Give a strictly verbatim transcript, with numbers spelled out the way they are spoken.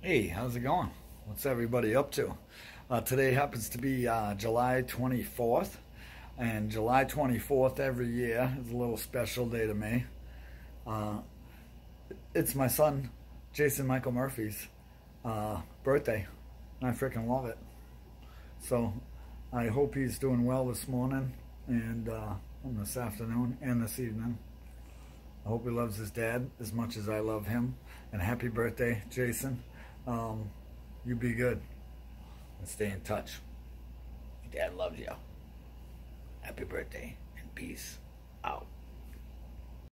Hey, how's it going? What's everybody up to? Uh, today happens to be uh, July twenty-fourth, and July twenty-fourth every year is a little special day to me. Uh, it's my son, Jason Michael Murphy's uh, birthday, and I freaking love it. So I hope he's doing well this morning, and uh, and this afternoon, and this evening. I hope he loves his dad as much as I love him. And happy birthday, Jason. Um, you be good and stay in touch. Your dad loves you. Happy birthday and peace out.